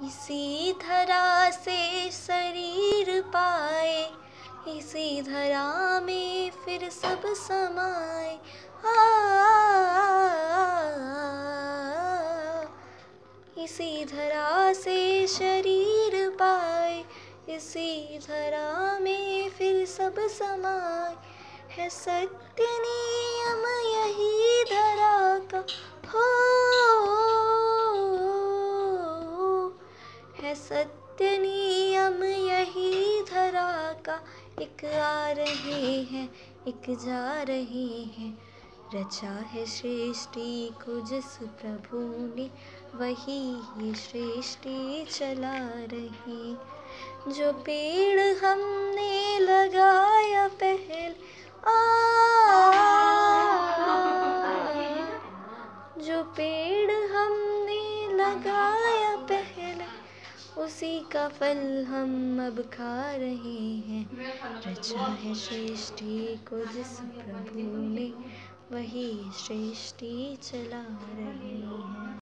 इसी धरा से शरीर पाए, इसी धरा में फिर सब समाए। इसी धरा से शरीर पाए, इसी धरा में फिर सब समाए। है सत्य नियम यही धरा का, हो है सत्य नियम यही धरा का। एक आ रहे हैं, एक जा रहे हैं, रचा है सृष्टि को जिस प्रभु ने, वही ये सृष्टि चला रहे। जो पेड़ हमने लगाया पहले, जो पेड़ हमने लगाया पहले, उसी का फल हम अब खा रहे हैं। रचा है सृष्टि को जिस प्रभु ने, वही सृष्टि चला रहे हैं।